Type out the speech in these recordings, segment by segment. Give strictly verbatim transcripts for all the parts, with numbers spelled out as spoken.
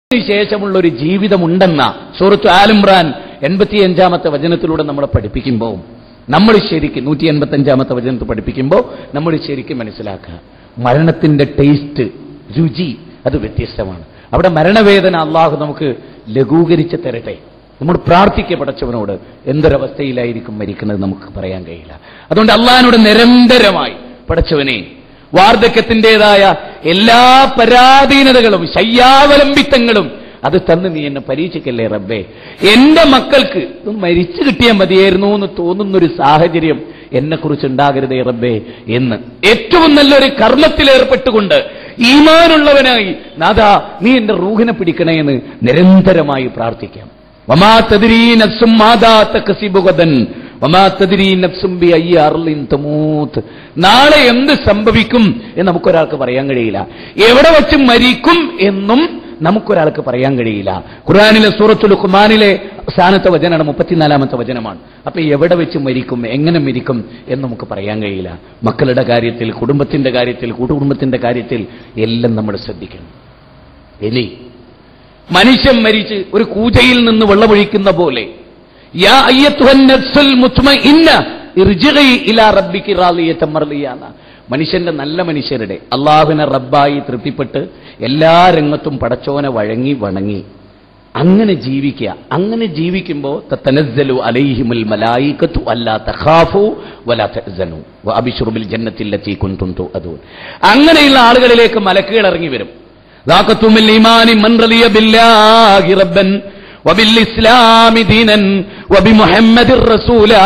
ശേഷമുള്ള ഒരു ജീവിതമുണ്ടെന്ന സൂറത്ത് ആൽ ഇംറാൻ എൺപത്തിയഞ്ചാമത്തെ വചനത്തിലൂടെ നമ്മളെ പഠിപ്പിക്കുമ്പോൾ നമ്മൾ ശരിക്കും നൂറ്റി എൺപത്തി അഞ്ചാമത്തെ വചനത്തിൽ പഠിപ്പിക്കുമ്പോൾ നമ്മൾ ശരിക്കും മനസ്സിലാക്കുക, മരണത്തിന്റെ ടേസ്റ്റ്, രുചി അത് വ്യത്യസ്തമാണ്. അവിടെ മരണവേദന അള്ളാഹു നമുക്ക് ലഘൂകരിച്ച് തരട്ടെ. നമ്മൾ പ്രാർത്ഥിക്കപ്പെടച്ചവനോട് എന്തൊരവസ്ഥയിലായിരിക്കും മരിക്കുന്നത് നമുക്ക് പറയാൻ കഴിയില്ല. അതുകൊണ്ട് അള്ളാഹിനോട് നിരന്തരമായി പടച്ചവനെ വാർദ്ധക്യത്തിൻ്റെതായ എല്ലാ പരാധീനതകളും ശയ്യാവലംബിത്തങ്ങളും അത് തന്ന് നീ എന്നെ പരീക്ഷിക്കല്ലേ റബ്ബേ. എന്റെ മക്കൾക്ക് മരിച്ചു കിട്ടിയാൽ മതിയായിരുന്നു എന്ന് തോന്നുന്നൊരു സാഹചര്യം എന്നെക്കുറിച്ച് ഉണ്ടാകരുതേ റബ്ബേ എന്ന് ഏറ്റവും നല്ലൊരു കർമ്മത്തിലേർപ്പെട്ടുകൊണ്ട് ഈമാനുള്ളവനായി നാഥാ നീ എന്റെ റൂഹിനെ പിടിക്കണേ എന്ന് നിരന്തരമായി പ്രാർത്ഥിക്കാം. വമാ തദ്രീ നഫ്സും മാദാ തക്സിബു ഗദൻ വമാ തദ്രീ നഫ്സും ബിഅയ്യി അർളിൻ തമൂത്ത്. നാളെ എന്ത് സംഭവിക്കും എന്ന് നമുക്കൊരാൾക്ക് പറയാൻ കഴിയില്ല. എവിടെ വെച്ച് മരിക്കും എന്നും നമുക്കൊരാൾക്ക് പറയാൻ കഴിയില്ല. ഖുർആനിലെ സൂറത്തുൽ ലുഖ്മാനിലെ അവസാനത്തെ വചനമാണ്, മുപ്പത്തിനാലാമത്തെ വചനമാണ്. അപ്പൊ എവിടെ വെച്ച് മരിക്കും, എങ്ങനെ മരിക്കും എന്ന് നമുക്ക് പറയാൻ കഴിയില്ല. മക്കളുടെ കാര്യത്തിൽ, കുടുംബത്തിന്റെ കാര്യത്തിൽ, കൂട്ടുകുടുംബത്തിന്റെ കാര്യത്തിൽ എല്ലാം നമ്മൾ ശ്രദ്ധിക്കണം. ഇനി മനുഷ്യൻ മരിച്ച് ഒരു കൂജയിൽ നിന്ന് വെള്ളമൊഴിക്കുന്ന പോലെ യാ അയ്യത്തുഹൻ നഫ്സുൽ മുത്മഇന്ന ഇർജിഇ ഇലാ റബ്ബികി റാളിയതൻ മർളിയാന. മനുഷ്യന്റെ നല്ല മനുഷ്യരുടെ അള്ളാഹുവിനെ റബ്ബായി തൃപ്തിപ്പെട്ട് എല്ലാ രംഗത്തും പടച്ചോനെ വഴങ്ങി വണങ്ങി അങ്ങനെ ജീവിക്കുക. അങ്ങനെ ജീവിക്കുമ്പോൾ തതനസ്സലു അലൈഹിമുൽ മലായികതു അല്ലാ തഖാഫു വലാ തഹ്സനു വഅബ്ശിറു ബിൽ ജന്നത്തി അല്ലതി കുൻതും തുഅദൂൻ. അങ്ങനെയുള്ള ആളുകളിലേക്ക് മലക്കുകൾ ഇറങ്ങി വരും. ദാഖത്തുൽ ഈമാനി മൻ റളിയ ബില്ലാഹി റബ്ബൻ വബിൽ ഇസ്ലാമി ദീനൻ വബിമുഹമ്മദിർ റസൂലാ.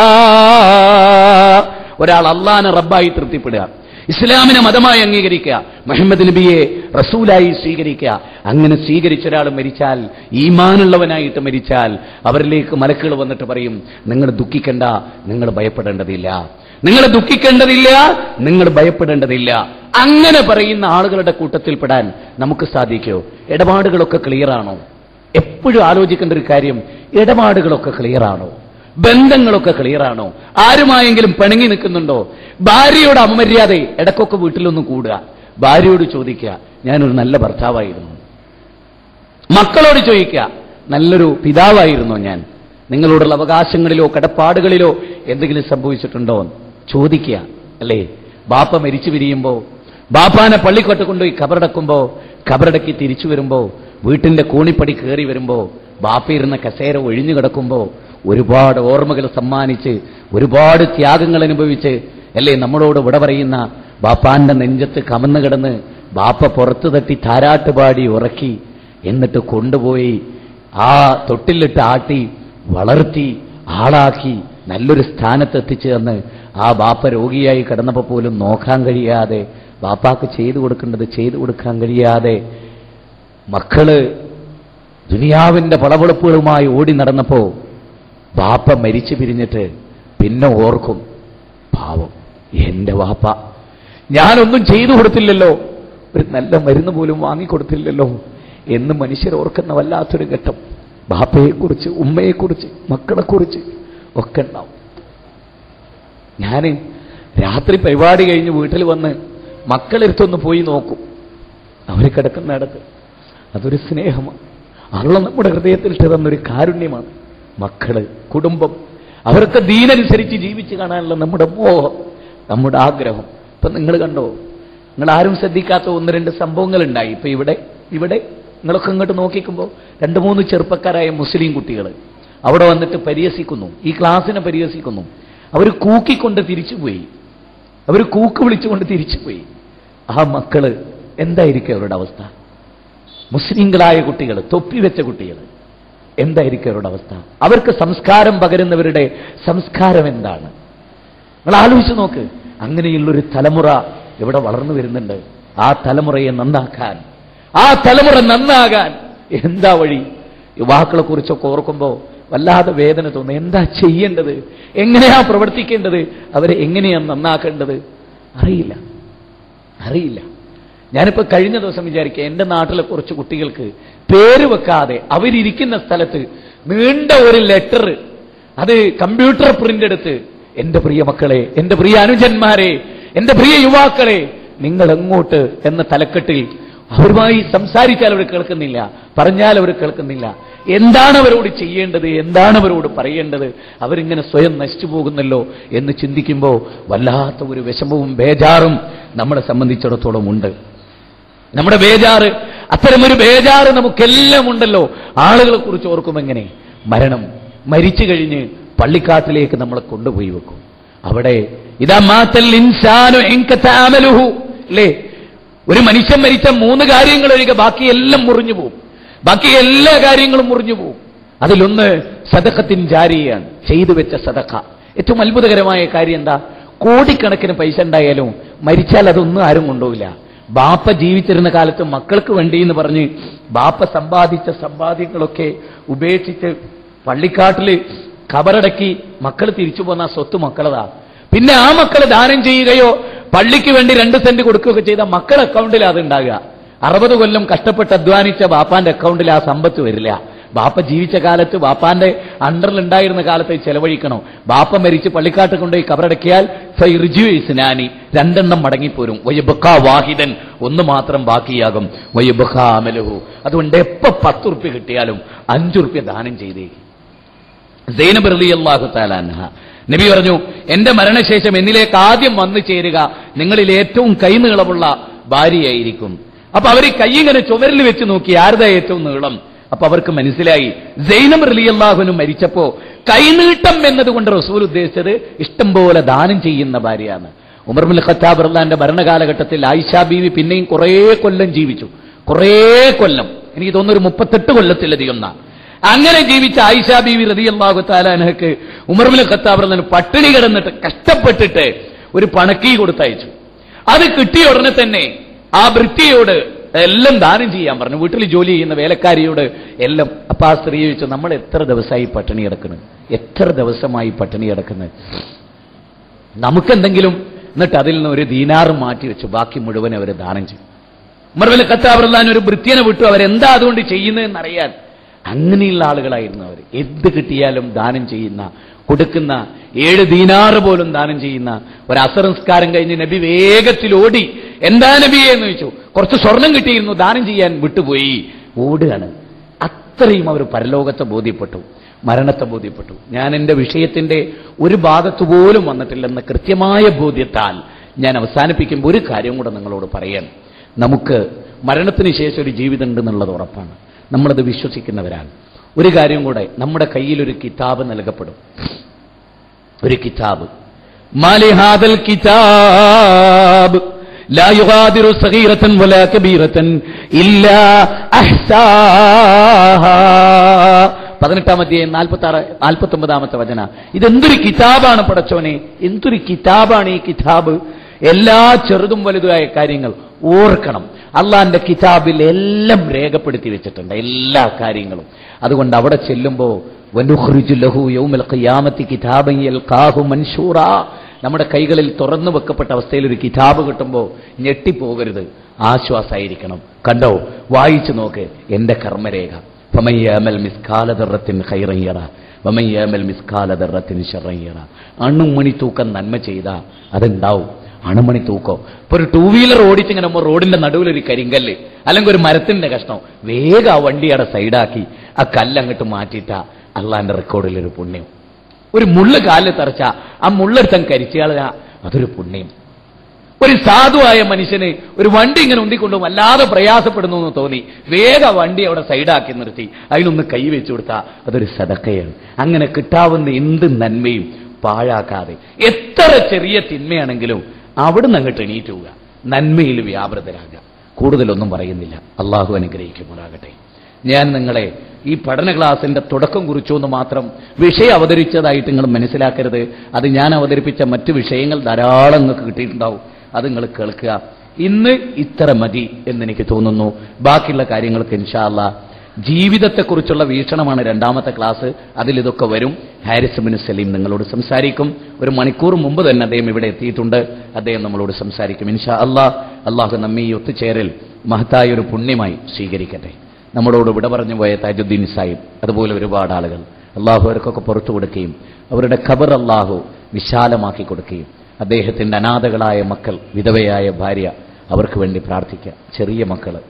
ഒരാൾ അല്ലാഹുവിനെ റബ്ബായി തൃപ്തിപ്പെടുക, ഇസ്ലാമിനെ മതമായി അംഗീകരിക്കുക, മുഹമ്മദ് നബിയെ റസൂലായി സ്വീകരിക്കുക. അങ്ങനെ സ്വീകരിച്ച ഒരാൾ മരിച്ചാൽ, ഈമാനുള്ളവനായിട്ട് മരിച്ചാൽ, അവരിലേക്ക് മലക്കുകൾ വന്നിട്ട് പറയും, നിങ്ങൾ ദുഃഖിക്കേണ്ട, നിങ്ങൾ ഭയപ്പെടേണ്ടതില്ല, നിങ്ങൾ ദുഃഖിക്കേണ്ടതില്ല, നിങ്ങൾ ഭയപ്പെടേണ്ടതില്ല. അങ്ങനെ പറയുന്ന ആളുകളുടെ കൂട്ടത്തിൽപ്പെടാൻ നമുക്ക് സാധിക്കുമോ? ഇടപാടുകളൊക്കെ ക്ലിയറാണോ? എപ്പോഴും ആലോചിക്കേണ്ട ഒരു കാര്യം, ഇടപാടുകളൊക്കെ ക്ലിയറാണോ? ബന്ധങ്ങളൊക്കെ ക്ലിയറാണോ? ആരുമായെങ്കിലും പിണങ്ങി നിൽക്കുന്നുണ്ടോ? ഭാര്യയോട് അമര്യാദ ഇടക്കൊക്കെ വീട്ടിലൊന്ന് കൂടുക, ഭാര്യയോട് ചോദിക്കുക, ഞാനൊരു നല്ല ഭർത്താവായിരുന്നു. മക്കളോട് ചോദിക്കുക, നല്ലൊരു പിതാവായിരുന്നോ ഞാൻ? നിങ്ങളോടുള്ള അവകാശങ്ങളിലോ കടപ്പാടുകളിലോ എന്തെങ്കിലും സംഭവിച്ചിട്ടുണ്ടോ ചോദിക്കുക. അല്ലേ, ബാപ്പ മരിച്ചു പിരിയുമ്പോ, ബാപ്പാനെ പള്ളിക്കൊട്ട് കൊണ്ടുപോയി കബറടക്കുമ്പോ, കബറടക്കി തിരിച്ചു വരുമ്പോ, വീട്ടിന്റെ കോണിപ്പടി കയറി വരുമ്പോ, ബാപ്പയിരുന്ന കസേര ഒഴിഞ്ഞു കിടക്കുമ്പോ, ഒരുപാട് ഓർമ്മകൾ സമ്മാനിച്ച് ഒരുപാട് ത്യാഗങ്ങൾ അനുഭവിച്ച് അല്ലേ നമ്മളോട് വിട പറയുന്ന ബാപ്പാന്റെ നെഞ്ചത്ത് കമന്നു കിടന്ന് ബാപ്പ പുറത്തു തട്ടി താരാട്ടുപാടി ഉറക്കി എന്നിട്ട് കൊണ്ടുപോയി ആ തൊട്ടിലിട്ട് ആട്ടി വളർത്തി ആളാക്കി നല്ലൊരു സ്ഥാനത്ത് എത്തിച്ചു തന്ന് ആ ബാപ്പ രോഗിയായി കിടന്നപ്പോൾ പോലും നോക്കാൻ കഴിയാതെ, ബാപ്പാക്ക് ചെയ്തു കൊടുക്കേണ്ടത് ചെയ്തു കൊടുക്കാൻ കഴിയാതെ, മക്കള് ദുനിയാവിന്റെ പളവെളുപ്പുകളുമായി ഓടി നടന്നപ്പോ ബാപ്പ മരിച്ചു പിരിഞ്ഞിട്ട് പിന്നെ ഓർക്കും, പാവം എന്റെ വാപ്പ, ഞാനൊന്നും ചെയ്തു കൊടുത്തില്ലല്ലോ, ഒരു നല്ല മരുന്ന് പോലും വാങ്ങിക്കൊടുത്തില്ലല്ലോ എന്ന് മനുഷ്യർ ഓർക്കുന്ന വല്ലാത്തൊരു ഘട്ടം ബാപ്പയെക്കുറിച്ച്, ഉമ്മയെക്കുറിച്ച്, മക്കളെക്കുറിച്ച് ഒക്കെ ഉണ്ടാവും. ഞാൻ രാത്രി പരിപാടി കഴിഞ്ഞ് വീട്ടിൽ വന്ന് മക്കളെടുത്തൊന്ന് പോയി നോക്കും, അവർ കിടക്കുന്നിടത്ത്. അതൊരു സ്നേഹമാണ്, അള്ള നമ്മുടെ ഹൃദയത്തിൽ തന്നൊരു കാരുണ്യമാണ്. മക്കള്, കുടുംബം, അവർക്ക് ദീനനുസരിച്ച് ജീവിച്ച് കാണാനുള്ള നമ്മുടെ മോഹം, നമ്മുടെ ആഗ്രഹം. ഇപ്പൊ നിങ്ങൾ കണ്ടോ, നിങ്ങൾ ആരും ശ്രദ്ധിക്കാത്ത ഒന്ന് രണ്ട് സംഭവങ്ങൾ ഉണ്ടായി. ഇപ്പൊ ഇവിടെ ഇവിടെ നിങ്ങളൊക്കെ ഇങ്ങോട്ട് നോക്കിക്കുമ്പോൾ രണ്ട് മൂന്ന് ചെറുപ്പക്കാരായ മുസ്ലിം കുട്ടികൾ അവിടെ വന്നിട്ട് പരിഹസിക്കുന്നു, ഈ ക്ലാസ്സിനെ പരിഹസിക്കുന്നു. അവർ കൂക്കിക്കൊണ്ട് തിരിച്ചുപോയി, അവർ കൂക്ക് വിളിച്ചുകൊണ്ട് തിരിച്ചുപോയി. ആ മക്കള് എന്തായിരിക്കും അവരുടെ അവസ്ഥ? മുസ്ലിങ്ങളായ കുട്ടികൾ, തൊപ്പി വെച്ച കുട്ടികൾ, എന്തായിരിക്കും അവരുടെ അവസ്ഥ? അവർക്ക് സംസ്കാരം പകരുന്നവരുടെ സംസ്കാരം എന്താണ്? നിങ്ങൾ ആലോചിച്ച് നോക്ക്. അങ്ങനെയുള്ളൊരു തലമുറ ഇവിടെ വളർന്നു വരുന്നുണ്ട്. ആ തലമുറയെ നന്നാക്കാൻ, ആ തലമുറ നന്നാകാൻ എന്താ വഴി? യുവാക്കളെ കുറിച്ചൊക്കെ ഓർക്കുമ്പോൾ വല്ലാതെ വേദന തോന്നുന്നു. എന്താ ചെയ്യേണ്ടത്? എങ്ങനെയാ പ്രവർത്തിക്കേണ്ടത്? അവരെ എങ്ങനെയാണ് നന്നാക്കേണ്ടത്? അറിയില്ല, അറിയില്ല. ഞാനിപ്പോ കഴിഞ്ഞ ദിവസം വിചാരിക്കുക, എന്റെ നാട്ടിലെ കുറച്ച് കുട്ടികൾക്ക് പേര് വെക്കാതെ അവരിയ്ക്കുന്ന സ്ഥലത്ത് നീണ്ട ഒരു ലെറ്റർ, അത് കമ്പ്യൂട്ടർ പ്രിന്റ് എടുത്ത്, എന്റെ പ്രിയ മക്കളെ, എന്റെ പ്രിയ അനുജന്മാരെ, എന്റെ പ്രിയ യുവാക്കളെ, നിങ്ങൾ എങ്ങോട്ട് എന്ന തലക്കെട്ടിൽ അവരുമായി സംസാരിച്ചാൽ അവർ കേൾക്കുന്നില്ല, പറഞ്ഞാൽ അവർ കേൾക്കുന്നില്ല. എന്താണ് അവരോട് ചെയ്യേണ്ടത്, എന്താണ് അവരോട് പറയേണ്ടത്? അവരിങ്ങനെ സ്വയം നശിച്ചു പോകുന്നല്ലോ എന്ന് ചിന്തിക്കുമ്പോൾ വല്ലാത്ത ഒരു വിഷമവും ബേജാറും നമ്മളെ സംബന്ധിച്ചിടത്തോളം ഉണ്ട്. നമ്മുടെ ബേജാറ്, അത്തരമൊരു ബേജാറ് നമുക്കെല്ലാം ഉണ്ടല്ലോ. ആളുകളെ കുറിച്ച് ഓർക്കും എങ്ങനെ? മരണം, മരിച്ചു കഴിഞ്ഞ് പള്ളിക്കാട്ടിലേക്ക് നമ്മളെ കൊണ്ടുപോയി വെക്കും. അവിടെ ഇതാ മാത്തൽ ഇൻസാനു ഇൻകതഅമലുഹു, അല്ലേ? ഒരു മനുഷ്യൻ മരിച്ച മൂന്ന് കാര്യങ്ങൾ ഒഴികെ ബാക്കിയെല്ലാം മുറിഞ്ഞു പോകും. ബാക്കി എല്ലാ കാര്യങ്ങളും മുറിഞ്ഞു പോകും. അതിലൊന്ന് സദഖത്തിൻ ജാരിയാണ്, ചെയ്തു വെച്ച സദഖ. ഏറ്റവും അത്ഭുതകരമായ കാര്യം എന്താ? കോടിക്കണക്കിന് പൈസ ഉണ്ടായാലും മരിച്ചാൽ അതൊന്നും ആരും കൊണ്ടുപോകില്ല. ബാപ്പ ജീവിച്ചിരുന്ന കാലത്ത് മക്കൾക്ക് വേണ്ടി എന്ന് പറഞ്ഞ് ബാപ്പ സമ്പാദിച്ച സമ്പാദ്യങ്ങളൊക്കെ ഉപേക്ഷിച്ച് പള്ളിക്കാട്ടില് ഖബറടക്കി മക്കൾ തിരിച്ചു പോന്ന സ്വത്ത് മക്കളതാ. പിന്നെ ആ മക്കൾ ദാനം ചെയ്യുകയോ പള്ളിക്ക് വേണ്ടി രണ്ട് സെന്റ് കൊടുക്കുകയൊക്കെ ചെയ്ത മക്കളുടെ അക്കൗണ്ടിൽ അത് ഉണ്ടാകുക. അറുപത് കൊല്ലം കഷ്ടപ്പെട്ട് അധ്വാനിച്ച ബാപ്പാന്റെ അക്കൗണ്ടിൽ ആ സമ്പത്ത് വരില്ല. ബാപ്പ ജീവിച്ച കാലത്ത്, ബാപ്പാന്റെ അണ്ടറിൽ ഉണ്ടായിരുന്ന കാലത്ത് ചെലവഴിക്കണം. ബാപ്പ മരിച്ച് പള്ളിക്കാട്ട് കൊണ്ടുപോയി കബറടക്കിയാൽ ഫൈർജുഇസ്നാനി, രണ്ടെണ്ണം മടങ്ങിപ്പോരും. വയബ്ഖാ വാഹിദൻ, ഒന്ന് മാത്രം ബാക്കിയാകും. വയബ്ഖാ അമലുഹു, അതുകൊണ്ട് എപ്പോ പത്ത് ഉറുപ്പ്യ കിട്ടിയാലും അഞ്ചുറുപ്പ്യ ദാനം ചെയ്തേ. സൈനബ് റളിയല്ലാഹു തആല അൻഹ നബി പറഞ്ഞു, എന്റെ മരണശേഷം എന്നിലേക്ക് ആദ്യം വന്നു ചേരുക നിങ്ങളിൽ ഏറ്റവും കൈനീളമുള്ള ഭാര്യയായിരിക്കും. അപ്പൊ അവർ കൈ ഇങ്ങനെ ചുവരിൽ വെച്ച് നോക്കി, ആരുടെ ഏറ്റവും നീളം? അപ്പൊ അവർക്ക് മനസ്സിലായി സൈനബ് റളിയല്ലാഹു മരിച്ചപ്പോ കൈനീട്ടം എന്നതുകൊണ്ട് റസൂൽ ഉദ്ദേശിച്ചത് ഇഷ്ടം പോലെ ദാനം ചെയ്യുന്ന ഭാര്യയാണ്. ഉമർ ഇബ്നുൽ ഖത്താബ് റളിയല്ലാഹുവിന്റെ ഭരണകാലഘട്ടത്തിൽ ആയിഷ ബീവി പിന്നെയും കുറേ കൊല്ലം ജീവിച്ചു. കുറേ കൊല്ലം, എനിക്ക് തോന്നുന്നു ഒരു മുപ്പത്തെട്ട് കൊല്ലത്തിലധികം. അങ്ങനെ ജീവിച്ച ആയിഷ ബീവി റളിയല്ലാഹു തആല അൻഹക്ക് ഉമർ ഇബ്നുൽ ഖത്താബ് റളിയല്ലാഹു പട്ടിണി കിടന്നിട്ട് കഷ്ടപ്പെട്ടിട്ട് ഒരു പണക്കി കൊടുത്തയച്ചു. അത് കിട്ടിയ ഉടനെ തന്നെ ആ വൃത്തിയോട് എല്ലാം ദാനം ചെയ്യാൻ പറഞ്ഞു, വീട്ടിൽ ജോലി ചെയ്യുന്ന വേലക്കാരിയോട് എല്ലാം. അപ്പൊ ആ സ്ത്രീ ചോദിച്ചു, നമ്മൾ എത്ര ദിവസമായി പട്ടിണി കിടക്കുന്നത്, എത്ര ദിവസമായി പട്ടിണി കിടക്കുന്നത്, നമുക്കെന്തെങ്കിലും? എന്നിട്ട് അതിൽ നിന്ന് ഒരു ദീനാറ് മാറ്റി വെച്ചു, ബാക്കി മുഴുവൻ അവർ ദാനം ചെയ്യും. ഉമർ ഇബ്നുൽ ഖത്താബ് റളിയല്ലാഹു ഒരു വൃത്തിനെ വിട്ടു, അവരെന്താ അതുകൊണ്ട് ചെയ്യുന്നതെന്ന് അറിയാൻ. അങ്ങനെയുള്ള ആളുകളായിരുന്നു അവർ. എന്ത് കിട്ടിയാലും ദാനം ചെയ്യുന്ന, കൊടുക്കുന്ന, ഏഴ് ദീനാറ് പോലും ദാനം ചെയ്യുന്ന. ഒരു അസർ നിസ്കാരം കഴിഞ്ഞ് നബി വേഗത്തിൽ ഓടി. എന്താ നബിയെ എന്ന് ചോദിച്ചു. കുറച്ച് സ്വർണം കിട്ടിയിരുന്നു, ദാനം ചെയ്യാൻ വിട്ടുപോയി. ഓടുകയാണ്. അത്രയും അവർ പരലോകത്തെ ബോധ്യപ്പെട്ടു, മരണത്തെ ബോധ്യപ്പെട്ടു. ഞാൻ എന്റെ വിഷയത്തിന്റെ ഒരു ഭാഗത്ത് പോലും വന്നിട്ടില്ലെന്ന കൃത്യമായ ബോധ്യത്താൽ ഞാൻ അവസാനിപ്പിക്കുമ്പോൾ ഒരു കാര്യം കൂടെ നിങ്ങളോട് പറയാൻ. നമുക്ക് മരണത്തിന് ശേഷം ഒരു ജീവിതം ഉണ്ടെന്നുള്ളത് ഉറപ്പാണ്. നമ്മളത് വിശ്വസിക്കുന്നവരാണ്. ഒരു കാര്യം കൂടെ, നമ്മുടെ കയ്യിൽ ഒരു കിതാബ് നൽകപ്പെടും. ഒരു കിതാബ്, മാലി ഹാദൽ കിതാബ് ലാ യുഗാദിറു സഗീറതൻ വലാ കബീറതൻ ഇല്ലാ അഹ്സാഹാ. പതിനെട്ടാം അധ്യായം നാൽപ്പത്തി ആറ് നാൽപ്പത്തി ഒമ്പതാമത്തെ വചന. ഇതെന്തൊരു കിതാബാണ് പടച്ചോനെ, എന്തൊരു കിതാബാണ് ഈ കിതാബ്. എല്ലാ ചെറുതും വലുതുമായ കാര്യങ്ങൾ ഓർക്കണം. അള്ളാന്റെ കിതാബിൽ എല്ലാം രേഖപ്പെടുത്തി വെച്ചിട്ടുണ്ട്, എല്ലാ കാര്യങ്ങളും. അതുകൊണ്ട് അവിടെ ചെല്ലുമ്പോ വനുഖ്രിജു ലഹു യൗമൽ ഖിയാമത്തി കിതാബൻ യൽഖാഹു മൻശൂറാ, നമ്മുടെ കൈകളിൽ തുറന്നു വെക്കപ്പെട്ട അവസ്ഥയിൽ ഒരു കിതാബ് കിട്ടുമ്പോൾ ഞെട്ടിപ്പോകരുത്, ആശ്വാസമായിരിക്കണം. കണ്ടോ, വായിച്ചു നോക്ക് എന്റെ കർമ്മരേഖ. ഫമൻ യഅമൽ മിസ്കാല ദർറത്തിൻ ഖൈറൻ യറ വമൻ യഅമൽ മിസ്കാല ദർറത്തിൻ ശർറൻ യറ. അണുമണി തൂക്കം നന്മ ചെയ്താ അതുണ്ടാവും, അണുമണി തൂക്കോ. ഇപ്പൊ ഒരു ടൂ വീലർ ഓടിച്ചിങ്ങനെ റോഡിന്റെ നടുവിൽ ഒരു കരിങ്കല്ല് അല്ലെങ്കിൽ ഒരു മരത്തിന്റെ കഷ്ണം, വേഗം ആ വണ്ടിയുടെ സൈഡാക്കി ആ കല്ലങ്ങോട്ട് മാറ്റിയിട്ടാ അള്ളാന്റെ റെക്കോർഡിൽ ഒരു പുണ്യം. ഒരു മുള്ള് കാലിൽ തറച്ച ആ മുള്ളെടുത്തം കരിച്ചാളാ, അതൊരു പുണ്യം. ഒരു സാധുവായ മനുഷ്യന് ഒരു വണ്ടി ഇങ്ങനെ ഉന്തിക്കൊണ്ടു വല്ലാതെ പ്രയാസപ്പെടുന്നു എന്ന് തോന്നി, വേഗം വണ്ടി അവിടെ സൈഡാക്കി നിർത്തി അതിനൊന്ന് കൈവച്ചു കൊടുത്താൽ അതൊരു സദഖയാണ്. അങ്ങനെ കിട്ടാവുന്ന എന്ത് നന്മയും പാഴാക്കാതെ, എത്ര ചെറിയ തിന്മയാണെങ്കിലും അവിടുന്ന് അങ്ങോട്ട് എണീറ്റ് പോവുക, നന്മയിൽ വ്യാപൃതരാകുക. കൂടുതലൊന്നും പറയുന്നില്ല. അള്ളാഹു അനുഗ്രഹിക്കുമാറാകട്ടെ. ഞാൻ നിങ്ങളെ ഈ പഠന ക്ലാസിന്റെ തുടക്കം കുറിച്ചു എന്ന് മാത്രം വിഷയം അവതരിച്ചതായിട്ട് നിങ്ങൾ മനസ്സിലാക്കരുത്. അത് ഞാൻ അവതരിപ്പിച്ച മറ്റു വിഷയങ്ങൾ ധാരാളം നിങ്ങൾക്ക് കിട്ടിയിട്ടുണ്ടാവും, അത് നിങ്ങൾ കേൾക്കുക. ഇന്ന് ഇത്ര മതി എന്നെനിക്ക് തോന്നുന്നു. ബാക്കിയുള്ള കാര്യങ്ങൾക്ക് ഇൻഷാ അല്ലാഹ് ജീവിതത്തെക്കുറിച്ചുള്ള വീക്ഷണമാണ് രണ്ടാമത്തെ ക്ലാസ്. അതിലിതൊക്കെ വരും. ഹാരിസ് ബിൻ സലീം നിങ്ങളോട് സംസാരിക്കും. ഒരു മണിക്കൂർ മുമ്പ് തന്നെ അദ്ദേഹം ഇവിടെ എത്തിയിട്ടുണ്ട്. അദ്ദേഹം നമ്മളോട് സംസാരിക്കും ഇൻഷാ അല്ലാഹ്. അള്ളാഹു നമ്മെ ഈ ഒത്തുചേരൽ മഹത്തായ ഒരു പുണ്യമായി സ്വീകരിക്കട്ടെ. നമ്മളോട് വിട പറഞ്ഞു പോയ താജുദ്ദീൻ സാഹിബ്, അതുപോലെ ഒരുപാട് ആളുകൾ, അള്ളാഹു അവർക്കൊക്കെ പുറത്തു കൊടുക്കുകയും അവരുടെ ഖബർ അള്ളാഹു വിശാലമാക്കി കൊടുക്കുകയും അദ്ദേഹത്തിന്റെ അനാഥകളായ മക്കൾ, വിധവയായ ഭാര്യ, അവർക്ക് വേണ്ടി പ്രാർത്ഥിക്കുക. ചെറിയ മക്കൾ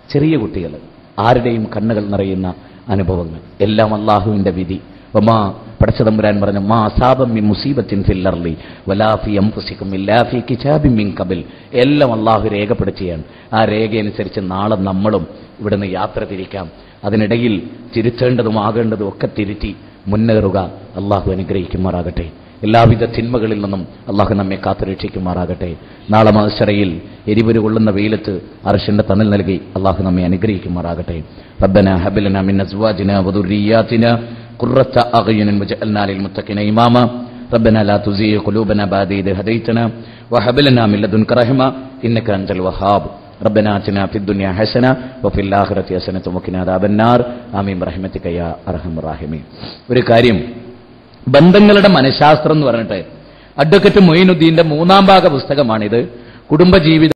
ചെറിയ കുട്ടികൾ, ആരുടെയും കണ്ണുകൾ നിറയുന്ന അനുഭവങ്ങൾ, എല്ലാം അള്ളാഹുവിന്റെ വിധി. വമാ പടച്ചതമ്പുരാൻ പറഞ്ഞു, മാ അസാബം മിൻ മുസീബത്തിൻ ഫിൽ അർളി വലാ ഫീ അൻഫുസികും ഇല്ലാ ഫീ കിതാബിൻ മിൻ ഖബൽ. എല്ലാം അള്ളാഹു രേഖപ്പെടുത്തിയാണ്. ആ രേഖയനുസരിച്ച് നാളെ നമ്മളും ഇവിടുന്ന് യാത്ര തിരിക്കാം. അതിനിടയിൽ തിരുത്തേണ്ടതും ആകേണ്ടതും ഒക്കെ തിരുത്തി മുന്നേറുക. അള്ളാഹു അനുഗ്രഹിക്കുമാറാകട്ടെ. എല്ലാവിധ തിന്മകളിൽ നിന്നും അള്ളാഹു നമ്മെ കാത്തുരക്ഷിക്കുമാറാകട്ടെ. നാളെ മഹ്ശറയിൽ എരിവരു കൊള്ളുന്ന വെയിലത്ത് അർശിന്റെ തണൽ നൽകി അള്ളാഹു നമ്മെ അനുഗ്രഹിക്കുമാറാകട്ടെ. റബ്ബനാ ഹബ് ലനാ മിൻ അസ്വാജിനാ വദുർരിയാതിനാ ഖുർറത അഅ്യുനിൻ വജഅൽനാ ലിൽമുത്തഖീന ഇമാമ. റബ്ബനാ ലാ തുസീഗ് ഖുലൂബനാ ബഅദ ഇദ് ഹദൈതനാ വഹബ് ലനാ മിൻ ലദുൻക റഹ്മ ഇന്നക അൻതൽ വഹാബ്. ربنا آتنا في الدنيا حسنة وفي الآخرة حسنة وقنا عذاب النار آمين برحمتك يا أرحم الراحمين. ഒരു കാര്യം, ബന്ധങ്ങളുടെ മനഃശാസ്ത്രം എന്ന് പറഞ്ഞിട്ട് അഡ്വക്കേറ്റ് മൊയ്നുദ്ദീന്റെ മൂന്നാം ഭാഗ പുസ്തകമാണിത്. കുടുംബജീവിതം